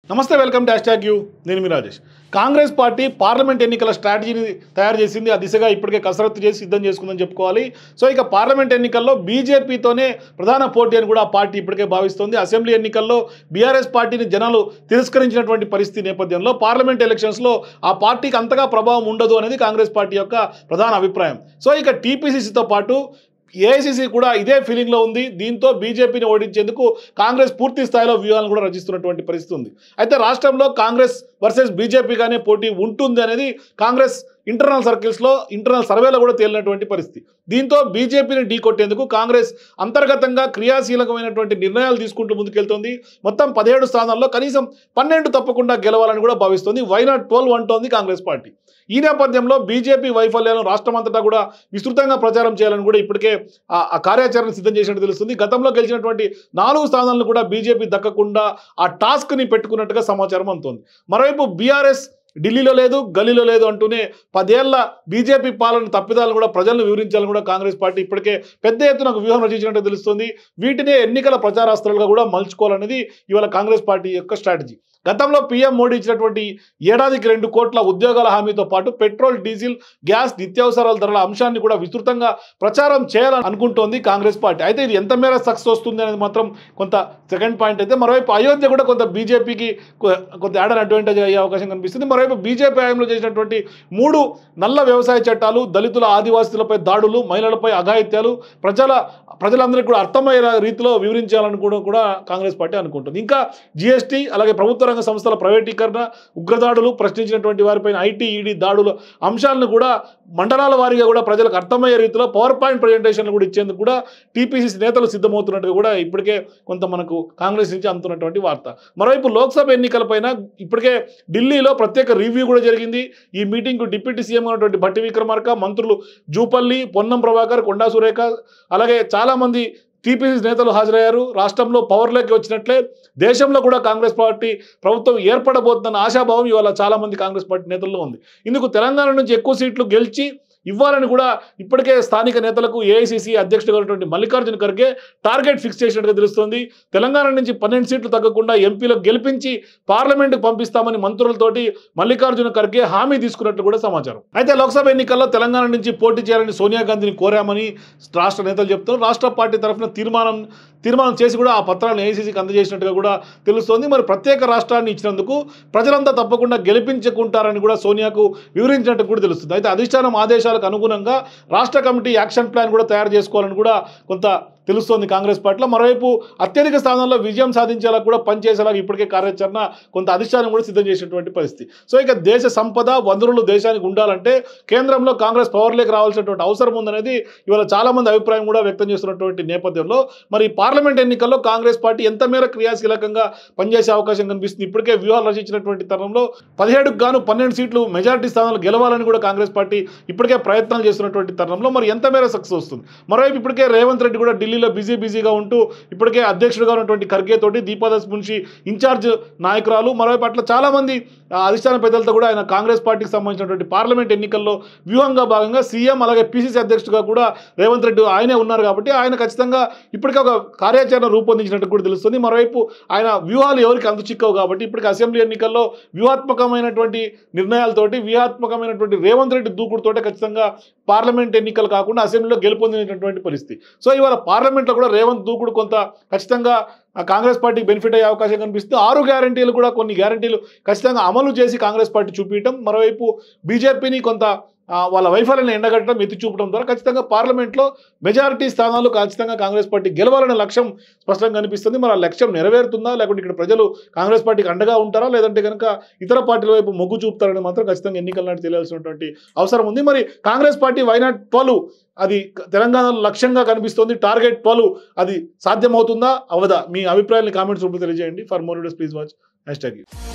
నమస్తే welcome to #యూ నేను మీ రాజేష్. కాంగ్రెస్ పార్టీ పార్లమెంట్ ఎన్నికల స్ట్రాటజీని తయారు చేసింది. ఆ దిశగా ఇప్పటికే కసరత్తు చేసి సిద్ధం చేసుకుందని చెప్పుకోవాలి. సో ఇక పార్లమెంట్ ఎన్నికల్లో బీజేపీతోనే ప్రధాన పోటీ అని కూడా ఆ పార్టీ ఇప్పటికే భావిస్తోంది. అసెంబ్లీ ఎన్నికల్లో బీఆర్ఎస్ పార్టీని జనాలు తిరస్కరించినటువంటి పరిస్థితి నేపథ్యంలో పార్లమెంట్ ఎలక్షన్స్లో ఆ పార్టీకి అంతగా ప్రభావం ఉండదు అనేది కాంగ్రెస్ పార్టీ యొక్క ప్రధాన అభిప్రాయం. సో ఇక టీపీసీసీతో పాటు ఏఐసీసీ కూడా ఇదే ఫీలింగ్లో ఉంది. దీంతో బీజేపీని ఓడించేందుకు కాంగ్రెస్ పూర్తి స్థాయిలో వ్యూహాలను కూడా రచిస్తున్నటువంటి పరిస్థితి ఉంది. అయితే రాష్ట్రంలో కాంగ్రెస్ వర్సెస్ బీజేపీగానే పోటీ ఉంటుంది అనేది కాంగ్రెస్ ఇంటర్నల్ సర్కిల్స్లో ఇంటర్నల్ సర్వేలో కూడా తేలినటువంటి పరిస్థితి. దీంతో బీజేపీని ఢీకొట్టేందుకు కాంగ్రెస్ అంతర్గతంగా క్రియాశీలకమైనటువంటి నిర్ణయాలు తీసుకుంటూ ముందుకెళ్తోంది. మొత్తం 17 స్థానాల్లో కనీసం 12 తప్పకుండా గెలవాలని కూడా భావిస్తోంది. వై నాట్ 12 అంటోంది కాంగ్రెస్ పార్టీ. ఈ నేపథ్యంలో బీజేపీ వైఫల్యాలను రాష్ట్రమంతటా కూడా విస్తృతంగా ప్రచారం చేయాలని కూడా ఇప్పటికే ఆ కార్యాచరణ సిద్ధం చేసినట్టు తెలుస్తుంది. గతంలో గెలిచినటువంటి 4 స్థానాలను కూడా బీజేపీ దక్కకుండా ఆ టాస్క్ని పెట్టుకున్నట్టుగా సమాచారం అందుతోంది. మరోవైపు బీఆర్ఎస్ ఢిల్లీలో లేదు, గల్లీలో లేదు అంటూనే 10 ఏళ్ల బీజేపీ పాలన తప్పిదాలను కూడా ప్రజలను వివరించాలని కూడా కాంగ్రెస్ పార్టీ ఇప్పటికే పెద్ద ఎత్తున ఒక వ్యూహం రచించినట్టు తెలుస్తుంది. వీటినే ఎన్నికల ప్రచారాస్త్రాలుగా కూడా మలుచుకోవాలనేది ఇవాళ కాంగ్రెస్ పార్టీ యొక్క స్ట్రాటజీ. గతంలో పీఎం మోడీ ఇచ్చినటువంటి ఏడాదికి 2 కోట్ల ఉద్యోగాల హామీతో పాటు పెట్రోల్, డీజిల్, గ్యాస్, నిత్యావసరాల ధరల అంశాన్ని కూడా విస్తృతంగా ప్రచారం చేయాలని అనుకుంటోంది కాంగ్రెస్ పార్టీ. అయితే ఇది ఎంత మేర సక్సెస్ వస్తుంది అనేది మాత్రం కొంత సెకండ్ పాయింట్. అయితే మరోవైపు అయోధ్య కూడా కొంత బీజేపీకి కొంత యాడ్ అడ్వాంటేజ్ అయ్యే అవకాశం కనిపిస్తుంది. మరోవైపు బీజేపీ హయాంలో చేసినటువంటి 3 నల్ల వ్యవసాయ చట్టాలు, దళితుల, ఆదివాసులపై దాడులు, మహిళలపై అఘాయిత్యాలు ప్రజలందరికీ కూడా అర్థమయ్యే రీతిలో వివరించాలని కూడా కాంగ్రెస్ పార్టీ అనుకుంటుంది. ఇంకా జీఎస్టీ, అలాగే ప్రభుత్వ రంగ సంస్థల ప్రైవేటీకరణ, ఉగ్రదాడులు, ప్రశ్నించినటువంటి వారిపైన ఐటీ, ఈడీ దాడుల అంశాలను కూడా మండలాల వారీగా కూడా ప్రజలకు అర్థమయ్యే రీతిలో పవర్ పాయింట్ ప్రజెంటేషన్లు కూడా ఇచ్చేందుకు కూడా టీపీసీసీ నేతలు సిద్ధమవుతున్నట్టుగా కూడా ఇప్పటికే కొంత మనకు కాంగ్రెస్ నుంచి అందుతున్నటువంటి వార్త. మరోవైపు లోక్సభ ఎన్నికలపైన ఇప్పటికే ఢిల్లీలో ప్రత్యేక రివ్యూ కూడా జరిగింది. ఈ మీటింగ్కు డిప్యూటీ సీఎం ఉన్నటువంటి భట్టి విక్రమార్క, మంత్రులు జూపల్లి, పొన్నం ప్రభాకర్, కొండా సురేఖ, అలాగే చాలామంది టీపీసీ నేతలు హాజరయ్యారు. రాష్ట్రంలో పవర్లోకి వచ్చినట్లే దేశంలో కూడా కాంగ్రెస్ పార్టీ ప్రభుత్వం ఏర్పడబోతుందన్న ఆశాభావం ఇవాళ చాలామంది కాంగ్రెస్ పార్టీ నేతల్లో ఉంది. ఇందుకు తెలంగాణ నుంచి ఎక్కువ సీట్లు గెలిచి ఇవ్వాలని కూడా ఇప్పటికే స్థానిక నేతలకు ఏఐసీసీ అధ్యక్షుడిగా ఉన్నటువంటి మల్లికార్జున ఖర్గే టార్గెట్ ఫిక్స్ చేసినట్టుగా తెలుస్తోంది. తెలంగాణ నుంచి 12 సీట్లు తగ్గకుండా ఎంపీలకు గెలిపించి పార్లమెంటుకు పంపిస్తామని మంత్రులతోటి మల్లికార్జున ఖర్గే హామీ తీసుకున్నట్లు కూడా సమాచారం. అయితే లోక్సభ ఎన్నికల్లో తెలంగాణ నుంచి పోటీ చేయాలని సోనియా గాంధీని కోరామని రాష్ట్ర నేతలు చెప్తున్నారు. రాష్ట్ర పార్టీ తరఫున తీర్మానం చేసి కూడా ఆ పత్రాలను ఏఐసీసీకి అందజేసినట్టుగా కూడా తెలుస్తోంది. మరి ప్రత్యేక రాష్ట్రాన్ని ఇచ్చినందుకు ప్రజలంతా తప్పకుండా గెలిపించుకుంటారని కూడా సోనియాకు వివరించినట్టు కూడా తెలుస్తుంది. అయితే అధిష్టానం ఆదేశాలకు అనుగుణంగా రాష్ట్ర కమిటీ యాక్షన్ ప్లాన్ కూడా తయారు చేసుకోవాలని కూడా కొంత తెలుస్తోంది కాంగ్రెస్ పార్టీలో. మరోవైపు అత్యధిక స్థానాల్లో విజయం సాధించేలా కూడా పనిచేసేలాగా ఇప్పటికే కార్యాచరణ కొంత అధిష్టానం కూడా సిద్ధం చేసినటువంటి పరిస్థితి. సో ఇక దేశ సంపద వనరులు దేశానికి ఉండాలంటే కేంద్రంలో కాంగ్రెస్ పవర్లోకి రావాల్సినటువంటి అవసరం ఉందనేది ఇవాళ చాలామంది అభిప్రాయం కూడా వ్యక్తం చేస్తున్నటువంటి నేపథ్యంలో మరి పార్లమెంట్ ఎన్నికల్లో కాంగ్రెస్ పార్టీ ఎంత మేర క్రియాశీలకంగా పనిచేసే అవకాశం కనిపిస్తుంది. ఇప్పటికే వ్యూహాలు రచించినటువంటి తరుణంలో 17కు గాను 12 సీట్లు మెజారిటీ స్థానాలు గెలవాలని కూడా కాంగ్రెస్ పార్టీ ఇప్పటికే ప్రయత్నాలు చేస్తున్నటువంటి తరుణంలో మరి ఎంత మేర సక్సెస్ వస్తుంది. మరోవైపు ఇప్పటికే రేవంత్ రెడ్డి కూడా ఢిల్లీలో బిజీగా ఉంటూ ఇప్పటికే అధ్యక్షుడిగా ఉన్నటువంటి ఖర్గే తోటి దీపాదాస్ మున్షి ఇన్ఛార్జ్ నాయకురాలు, మరోవైపు అట్లా చాలామంది అధిష్టాన పెద్దలతో కూడా ఆయన కాంగ్రెస్ పార్టీకి సంబంధించినటువంటి పార్లమెంట్ ఎన్నికల్లో వ్యూహంగా భాగంగా సీఎం అలాగే పీసీసీ అధ్యక్షుడిగా కూడా రేవంత్ రెడ్డి ఆయనే ఉన్నారు కాబట్టి ఆయన ఖచ్చితంగా ఇప్పటికే ఒక కార్యాచరణ రూపొందించినట్టు కూడా తెలుస్తుంది. మరోవైపు ఆయన వ్యూహాలు ఎవరికి చిక్కవు కాబట్టి ఇప్పటికే అసెంబ్లీ ఎన్నికల్లో వ్యూహాత్మకమైనటువంటి నిర్ణయాలతోటి వ్యూహాత్మకమైనటువంటి రేవంత్ రెడ్డి దూకుడుతోటే ఖచ్చితంగా పార్లమెంట్ ఎన్నికలు కాకుండా అసెంబ్లీలో గెలుపొందినటువంటి పరిస్థితి. సో ఇవాళ పార్లమెంట్లో కూడా రేవంత్ దూకుడు కొంత ఖచ్చితంగా కాంగ్రెస్ పార్టీకి బెనిఫిట్ అయ్యే అవకాశం కనిపిస్తుంది. 6 గ్యారంటీలు కూడా కొన్ని గ్యారంటీలు ఖచ్చితంగా అమలు చేసి కాంగ్రెస్ పార్టీ చూపించడం, మరోవైపు బీజేపీని కొంత వాళ్ళ వైఫల్యాన్ని ఎండగట్టడం, ఎత్తి చూపడం ద్వారా ఖచ్చితంగా పార్లమెంట్లో మెజారిటీ స్థానాలు ఖచ్చితంగా కాంగ్రెస్ పార్టీ గెలవాలనే లక్ష్యం స్పష్టంగా కనిపిస్తుంది. మరి ఆ లక్ష్యం నెరవేరుతుందా, లేకుంటే ఇక్కడ ప్రజలు కాంగ్రెస్ పార్టీకి అండగా ఉంటారా, లేదంటే కనుక ఇతర పార్టీల వైపు మొగ్గు చూపుతారని మాత్రం ఖచ్చితంగా ఎన్నికల నాటి తెలియాల్సినటువంటి అవసరం ఉంది. మరి కాంగ్రెస్ పార్టీ వై నాట్ 12 అది తెలంగాణలో లక్ష్యంగా కనిపిస్తుంది. టార్గెట్ 12 అది సాధ్యమవుతుందా అవదా? మీ అభిప్రాయాన్ని కామెంట్స్ రూపంలో తెలియజేయండి. For more videos please watch #.